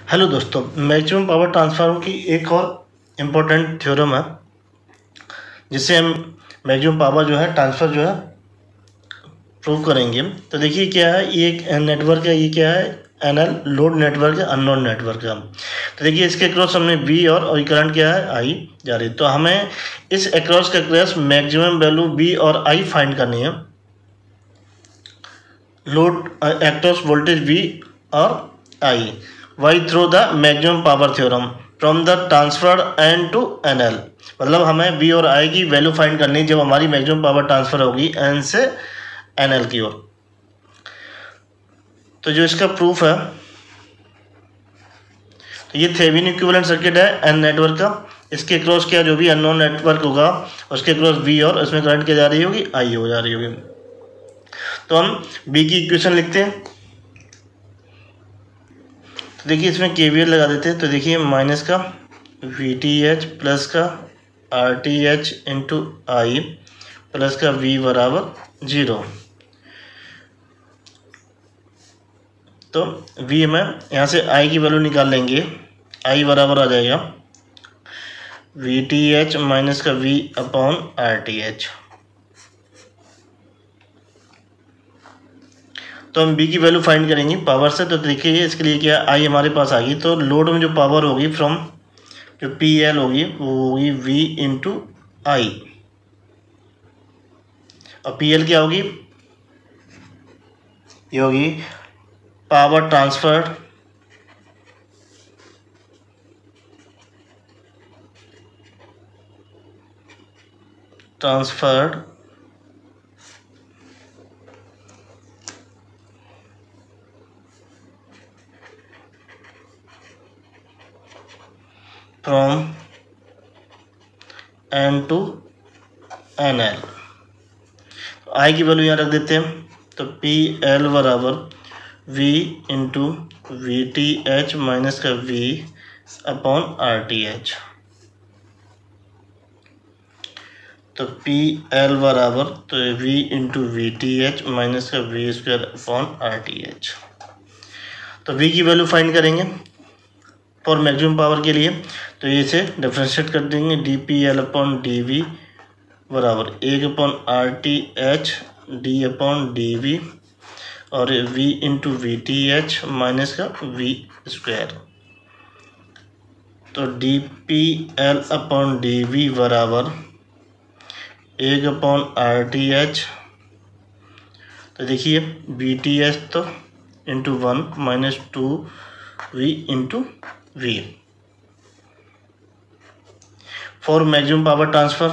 Hello दोस्तों, maximum power transfer की एक और इम्पोर्टेंट थ्योरम है जिससे हम मैक्सिमम पावर जो है ट्रांसफ़र जो है प्रूव करेंगे। तो देखिए क्या है, ये एक नेटवर्क है, ये क्या है एनएल लोड नेटवर्क है, अननोन नेटवर्क है। तो देखिए इसके अक्रॉस हमने बी और करंट क्या है आई जा रही है। तो हमें इस अक्रॉस के अक्रॉस मैक्सिमम वैल्यू बी और आई फाइंड करनी है, लोड अक्रॉस वोल्टेज बी और I Y through the maximum power theorem from the transfer N to N L. मतलब हमें बी और आई की वैल्यू फाइंड करनी जब हमारी मैक्सिमम पावर ट्रांसफर होगी एन से एन एल की ओर। तो जो इसका प्रूफ है, तो ये थेवेनिन इक्विवेलेंट सर्किट है एन नेटवर्क का। इसके क्रॉस क्या जो भी अननोन नेटवर्क होगा उसके क्रॉस बी और इसमें करंट क्या जा रही होगी, आई हो जा रही होगी। तो हम बी की इक्वेशन लिखते हैं। तो देखिए इसमें केवीएल लगा देते हैं। तो देखिए माइनस का वी टी एच प्लस का R T H into I plus का वी बराबर 0। तो वी में यहाँ से आई की वैल्यू निकाल लेंगे, आई बराबर आ जाएगा वी टी एच माइनस का V upon R T H. तो हम बी की वैल्यू फाइंड करेंगे पावर से। तो देखिए इसके लिए क्या आई हमारे पास आ गई। तो लोड में जो पावर होगी फ्रॉम जो पी एल होगी वो होगी वी इंटू आई, और पी एल क्या होगी, ये होगी power transferred from N to N L. I की वैल्यू यहाँ रख देते हैं। तो पी एल बराबर V into V T H minus का V upon R T H. तो पी एल बराबर तो V into V T H minus का V square upon R T H. तो वी की वैल्यू फाइंड करेंगे फॉर मैक्सिमम पावर के लिए। तो ये से डिफ्रेंशिएट कर देंगे, D P L upon D V बराबर 1 upon R T H D upon D V और v into V T H minus का वी स्क्वायर। तो D P L upon D V बराबर 1 अपॉन आर टी एच। तो देखिए V T H तो into 1 minus 2 V into V for maximum power transfer.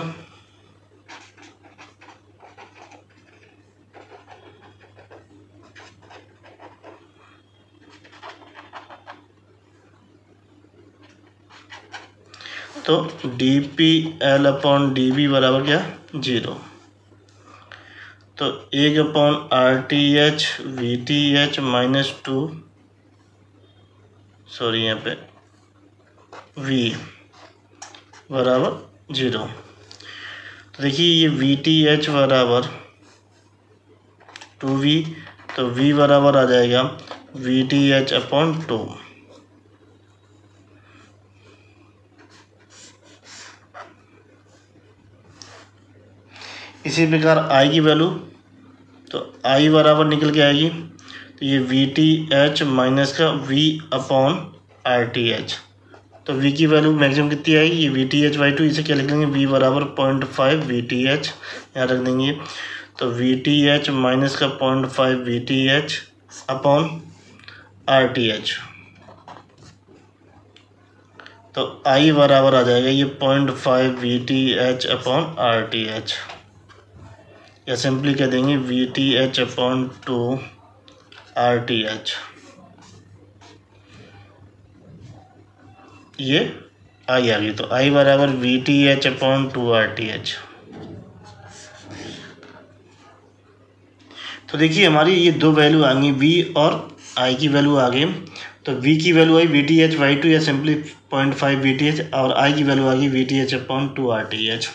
तो D P L upon D V बराबर क्या 0। तो 1 upon R T H V T H minus 2 sorry यहाँ पे v बराबर 0। तो देखिए ये वी टी एच बराबर 2v। तो v बराबर आ जाएगा वी टी एच अपॉन 2। इसी प्रकार i की वैल्यू, तो i बराबर निकल के आएगी। तो ये वी टी एच माइनस का v upon R T H. तो v की वैल्यू मैक्सिमम कितनी आएगी, ये वी टी एच बाई 2। इसे क्या लिख देंगे, v बराबर 0.5 वी टी एच यहाँ रख देंगे। तो वी टी एच माइनस का 0.5 V T H upon R T H. तो i बराबर आ जाएगा ये 0.5 V T H upon R T H, या सिंपली कह देंगे V T H upon 2 R T H. ये आई आ गई। तो आई बराबर V T H upon 2 R T H. तो देखिए हमारी ये दो वैल्यू आ गई, वी और आई की वैल्यू आ गई। तो वी की वैल्यू आई वी टी एच बाई 2 या सिंपली 0.5 वी टी एच, और आई की वैल्यू आ गई V T H upon 2 R T H.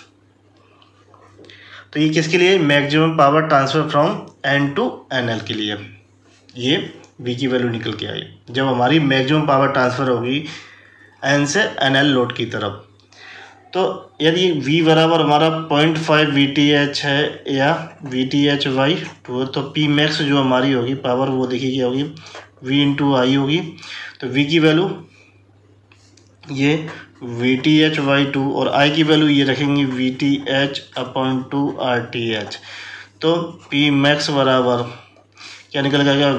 तो ये किसके लिए, maximum power transfer from N to N L के लिए। ये वी की वैल्यू निकल के आई जब हमारी मैक्सिमम पावर ट्रांसफ़र होगी एन से एन एल लोड की तरफ। तो यदि V बराबर हमारा 0.5 VTH है या VTH/2, तो P मैक्स जो हमारी होगी पावर वो देखिए क्या होगी V इंटू आई होगी। तो V की वैल्यू ये VTH/2 और I की वैल्यू ये रखेंगे VTH/2 RTH। तो P मैक्स बराबर क्या निकल जाएगा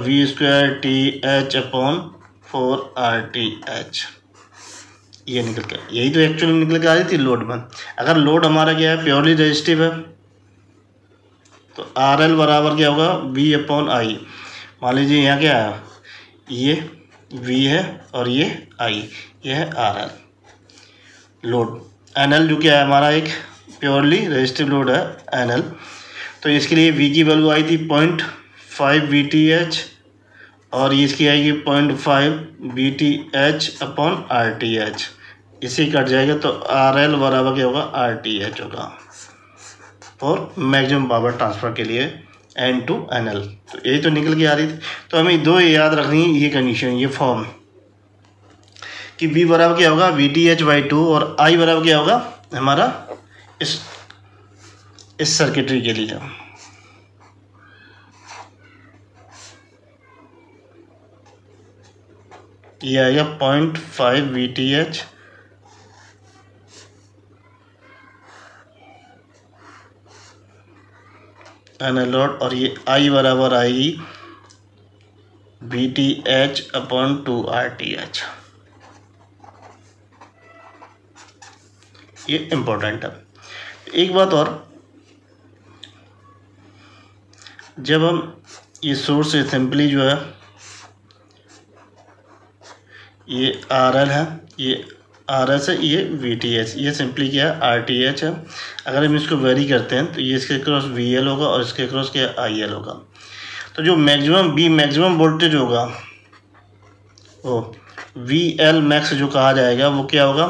V²TH/4 RTH। ये निकल के यही तो एक्चुअली निकल के आ रही थी लोड में। अगर लोड हमारा क्या है प्योरली रेजिस्टिव है तो RL बराबर क्या होगा V/I। मान लीजिए यहाँ क्या है ये V है और ये I, ये है RL लोड। NL जो क्या है हमारा एक प्योरली रेजिस्टिव लोड है NL। तो इसके लिए V की वैल्यू आई थी 0.5 VTH और इसकी आएगी 0.5 VTH/RTH। इसे कट जाएगा तो RL बराबर क्या होगा RTH होगा और मैक्सिमम पावर ट्रांसफ़र के लिए N to NL। तो यही तो निकल के आ रही थी। तो हमें दो याद रखनी है ये कंडीशन, ये फॉर्म कि V बराबर क्या होगा VTH/2 और I बराबर क्या होगा हमारा इस सर्किटरी के लिए। ये आएगा 0.5 VTH NL और ये I बराबर आएगी VTH/2 RTH। ये इम्पोर्टेंट है। एक बात और, जब हम ये सोर्स सिंपली जो है ये RL है, ये RS है, ये VTH, ये सिंपली क्या है RTH है। अगर हम इसको वेरी करते हैं तो ये इसके क्रॉस VL होगा और इसके क्रॉस क्या IL होगा। तो जो मैक्सिमम वोल्टेज होगा वो VL मैक्स जो कहा जाएगा वो क्या होगा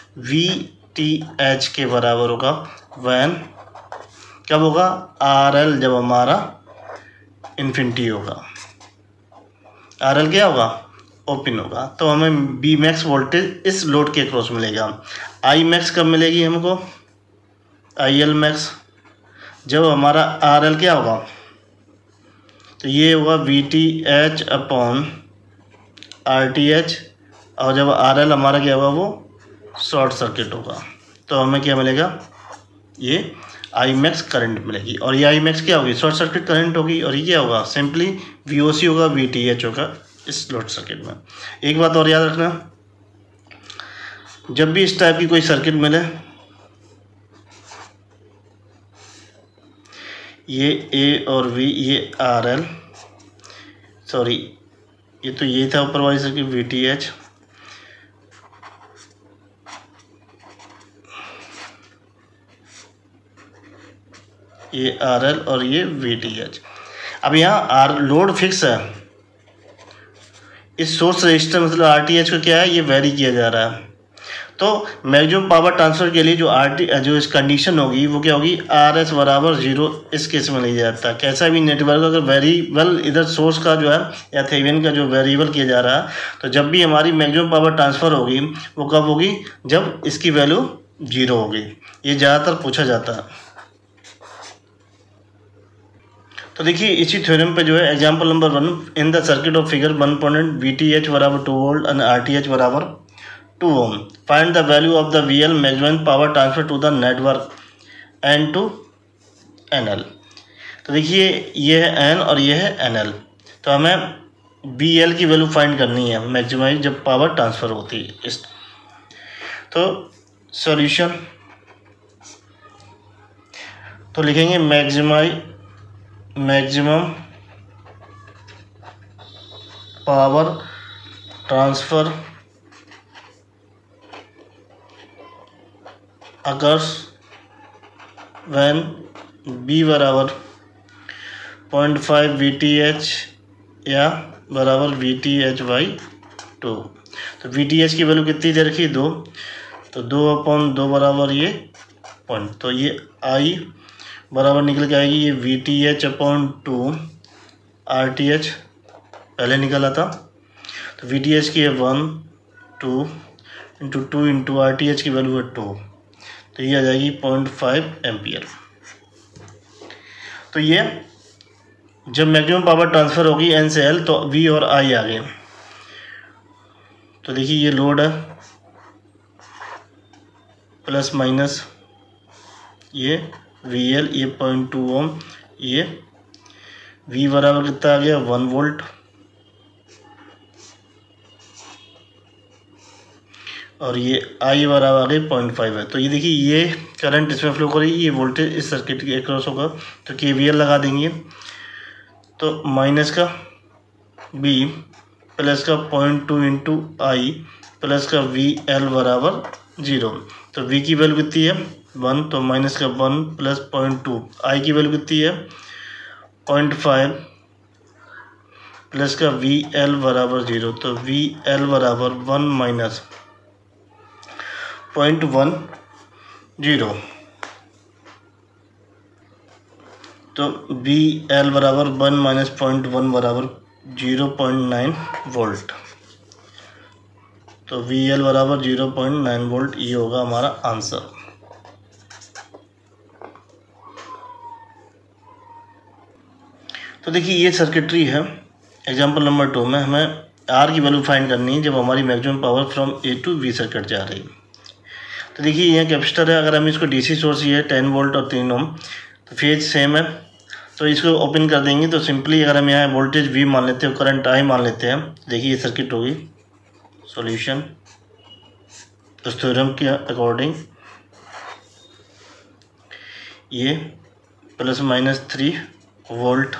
VTH के बराबर होगा। वैन कब होगा RL जब हमारा इन्फिनिटी होगा, RL क्या होगा ओपन होगा। तो हमें बी मैक्स वोल्टेज इस लोड के क्रॉस मिलेगा। आई मैक्स कब मिलेगी हमको IL मैक्स जब हमारा RL क्या होगा तो ये होगा VTH/RTH और जब RL हमारा क्या होगा वो शॉर्ट सर्किट होगा। तो हमें क्या मिलेगा ये आई मैक्स करंट मिलेगी और ये आई मैक्स क्या होगी शॉर्ट सर्किट करंट होगी और ये क्या होगा सिंपली VOC होगा VTH होगा इस लोड सर्किट में। एक बात और याद रखना, जब भी इस टाइप की कोई सर्किट मिले ये A और V, ये RL, सॉरी ये तो ये था ऊपर वाली सर्किट VTH, ये RL और ये VTH। अब यहाँ लोड फिक्स है, इस सोर्स रजिस्टर मतलब RTH को क्या है ये वेरी किया जा रहा है। तो मैक्सिमम पावर ट्रांसफ़र के लिए जो इस कंडीशन होगी वो क्या होगी RS बराबर 0 इस केस में लिया जाता है। कैसा भी नेटवर्क अगर वेरिएबल इधर सोर्स का जो है या थेवेनिन का जो वेरिएबल किया जा रहा है तो जब भी हमारी मैक्सिमम पावर ट्रांसफ़र होगी वो कब होगी जब इसकी वैल्यू 0 होगी। ये ज़्यादातर पूछा जाता है। तो देखिए इसी थ्योरम पे जो है example number 1 in the circuit of figure 1 VTH बराबर 2 वोल्ट एंड RTH बराबर 2 ohm find the value of the VL maximum power transfer to the network N to NL। तो देखिए ये है N और ये है NL। तो हमें VL की वैल्यू फाइंड करनी है मैक्सिमाइज जब पावर ट्रांसफ़र होती है इस। तो सॉल्यूशन तो लिखेंगे maximum power transfer occurs when B बराबर 0.5 VTH या बराबर VTH/2। तो VTH की वैल्यू कितनी दे रखी 2, तो 2/2 बराबर ये पॉइंट, तो ये I बराबर निकल के आएगी ये VTH/2 RTH पहले निकला था। तो वी टी एच की है 1 2 into 2 into R T H की वैल्यू है 2, तो ये आ जाएगी 0.5 एम्पियर। तो ये जब मैक्सिमम पावर ट्रांसफ़र होगी एन से एल तो वी और आई आ गए। तो देखिए ये लोड है प्लस माइनस, ये वी एल, ये 0.2 ओम, ये वी बराबर कितना आ गया 1 वोल्ट, और ये आई बराबर आ गई 0.5 है। तो ये देखिए ये करंट इसमें फ्लो कर रही है, ये वोल्टेज इस सर्किट के अक्रॉस होगा। तो KVL लगा देंगे, तो माइनस का बी प्लस का 0.2 इंटू आई प्लस का वी एल बराबर 0। तो वी की वैल्यू कितनी है 1, तो माइनस का 1 प्लस 0.2, आई की वैल्यू कितनी है 0.5 प्लस का वी एल बराबर 0। तो वी एल बराबर 1 माइनस 0.10, तो वी एल बराबर 1 माइनस 0.1 बराबर 0.9 वोल्ट। तो वी एल बराबर 0.9 वोल्ट, ये होगा हमारा आंसर। तो देखिए ये सर्किटरी है। एग्जांपल नंबर 2 में हमें आर की वैल्यू फाइंड करनी है जब हमारी maximum power from A to V circuit जा रही है। तो देखिए ये कैपेसिटर है, अगर हम इसको डीसी सोर्स ये 10 वोल्ट और 3 ओम, तो फेज सेम है, तो इसको ओपन कर देंगे। तो सिंपली अगर हम यहाँ वोल्टेज वी मान लेते हैं, करंट आई मान लेते हैं, देखिए ये सर्किट होगी। सॉल्यूशन उस थ्योरम के अकॉर्डिंग ये प्लस माइनस 3 वोल्ट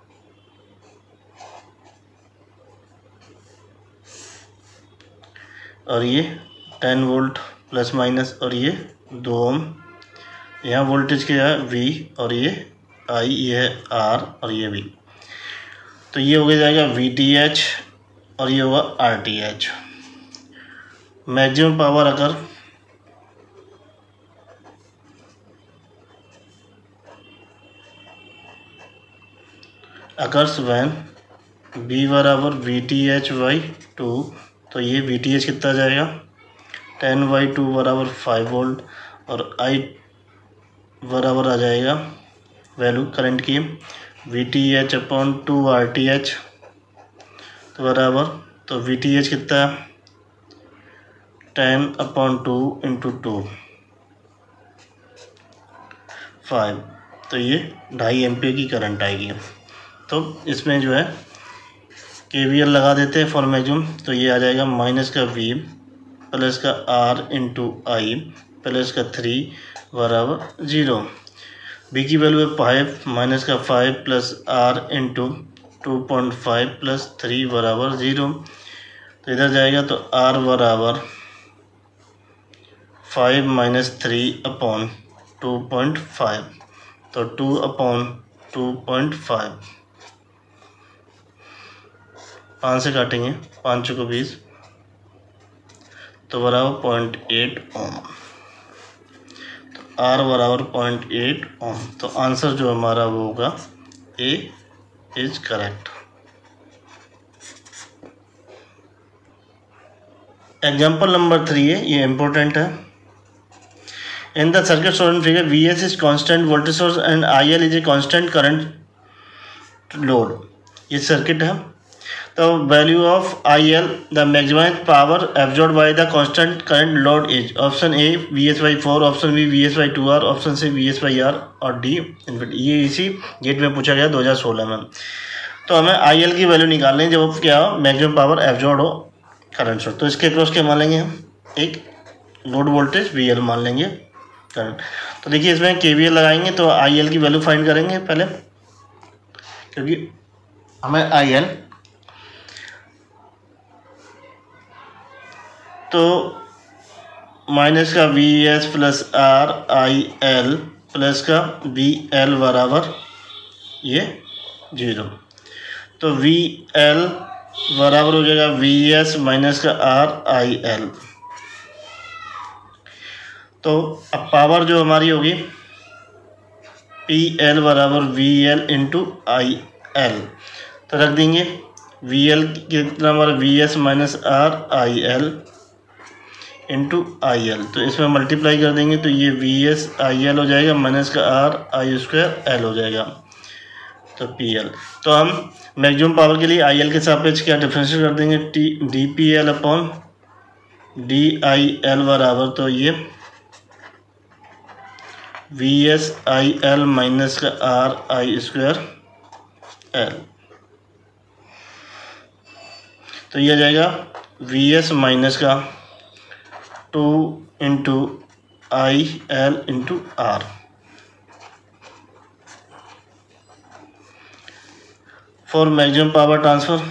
और ये 10 वोल्ट प्लस माइनस, और ये 2 ओम। यहाँ वोल्टेज क्या है वी और ये आई, ये है आर और ये वी। तो ये हो जाएगा वी टी एच और ये होगा R T H. Maximum power occurs when B बराबर वी टी एच बाई 2, तो ये वी टी एच कितना जाएगा 10/2 बराबर 5 वोल्ट, और आई बराबर आ जाएगा वैल्यू करंट की V T H upon 2 R T H, तो बराबर, तो वी टी एच कितना 10/2 इंटू 2 5, तो ये 2.5 एम्पियर की करंट आएगी। तो इसमें जो है KVL लगा देते हैं फॉर मैक्सिमम, तो ये आ जाएगा माइनस का वी प्लस का आर इंटू आई प्लस का 3 बराबर 0। बी की वैल्यू है 5, माइनस का 5 प्लस आर इंटू 2.5 प्लस 3 बराबर 0। तो इधर जाएगा तो आर बराबर 5 माइनस 3 अपॉन 2.5, तो 2 अपॉन 2.5, 5 से काटेंगे, 5 चौको 20, तो बराबर 0.8 ओम। तो आर बराबर 0.8 ओम। तो आंसर जो हमारा वो होगा A is correct. Example number 3 है, ये इम्पोर्टेंट है। In the circuit shown in figure V S is constant voltage source and I L is a constant current load. ये सर्किट है। तो value of I L the maximize power absorb by the constant current load is option A VS/4, option B VS/2R, option C VS/R और D infinity. ये इसी gate में पूछा गया 2016 में। तो हमें आई एल की वैल्यू निकालनी है जब क्या हो मैक्सिमम पावर एब्जॉर्ब हो करंट सोर्स। तो इसके अक्रॉस क्या मान लेंगे हम, एक लोड वोल्टेज VL मान लेंगे करंट। तो देखिए इसमें KVL लगाएंगे तो आई एल की वैल्यू फाइंड करेंगे पहले, क्योंकि हमें आई एल तो माइनस का VS plus R I L plus का VL बराबर ये 0। तो VL बराबर हो जाएगा VS माइनस का आर आई एल। तो अब पावर जो हमारी होगी PL बराबर VL इंटू आई एल, तो रख देंगे वी एल कितना हमारा V S minus R I L into I L, तो इसमें मल्टीप्लाई कर देंगे तो ये वी एस आई एल हो जाएगा माइनस का आर आई स्क्वायर एल हो जाएगा, तो पी एल। तो हम मैक्सिमम पावर के लिए आई एल के सापेक्ष क्या डिफरेंशिएट कर देंगे, T D P L upon D I L बराबर, तो ये V S I L minus का आर आई स्क्वायर एल, तो ये आ जाएगा वी एस माइनस का 2 into I L into R. For maximum power transfer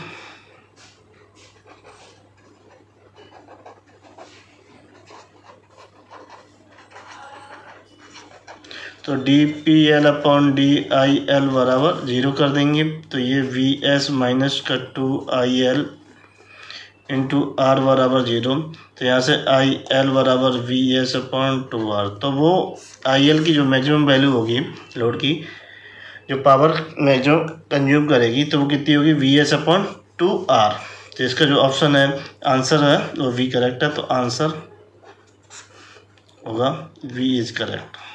तो D P L upon D I L बराबर 0 कर देंगे, तो ये वी एस माइनस का 2 आई एल इंटू आर बराबर 0, तो यहाँ से आई एल बराबर वी एस अपॉन 2 आर। तो वो आई एल की जो मैक्सिमम वैल्यू होगी लोड की, जो पावर मैक्सिमम कंज्यूम करेगी, तो वो कितनी होगी वी एस अपॉन 2 आर। तो इसका जो ऑप्शन है आंसर है वो वी करेक्ट है, तो आंसर होगा वी इज करेक्ट।